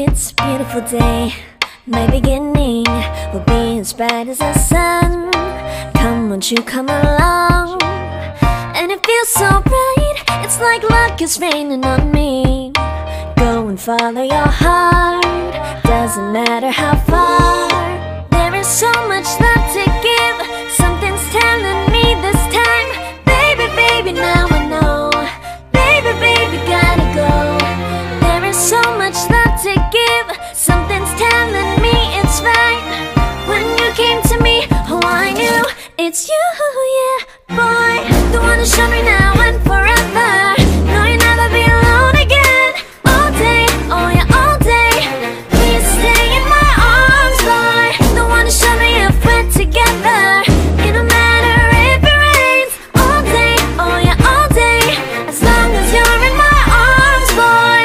it's a beautiful day. My beginning will be as bright as the sun. Come, won't you come along? And it feels so bright, it's like luck is raining on me. Go and follow your heart, doesn't matter how far. There is so much love to give, something's telling me this time. Baby, baby, now I know. Baby, baby, gotta go. There is so much love to give, something's telling me it's right. When you came to me, oh I knew it's you, yeah, boy. The one who showed me now and forever. No, you'll never be alone again. All day, oh yeah, all day. Please stay in my arms, boy. The one who showed me if we're together. It don't matter if it rains. All day, oh yeah, all day. As long as you're in my arms, boy.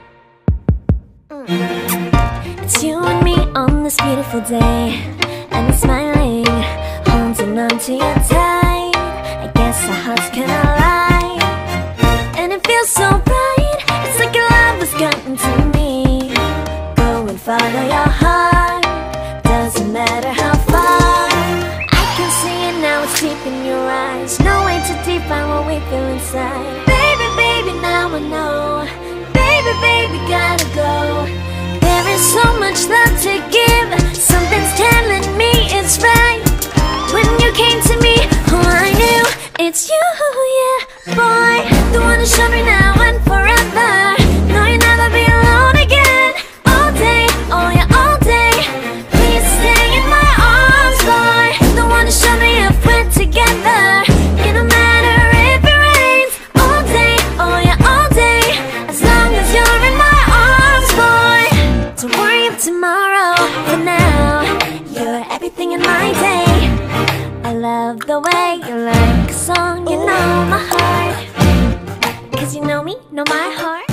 It's you and me on this beautiful day, and it's smiling, holding on to you tight. I guess our hearts can align, and it feels so bright. It's like your love has gotten to me. Go and follow your heart, doesn't matter how far. I can see it now, it's deep in your eyes. No way to define what we feel inside. Baby, baby, now I know. Baby, baby, gotta go. There is so much love to give, something's telling me it's right. When you came to me, oh I knew it's you, yeah, boy. The one who showed me now and forever. No, you'll never be alone again. All day, oh yeah, all day. Please stay in my arms, boy. The one who showed me if we're together. It don't matter if it rains. All day, oh yeah, all day. As long as you're in my arms, boy. Don't worry of tomorrow, for now you're everything in my day. I love the way you like a song, you know my heart. Cause you know me, know my heart.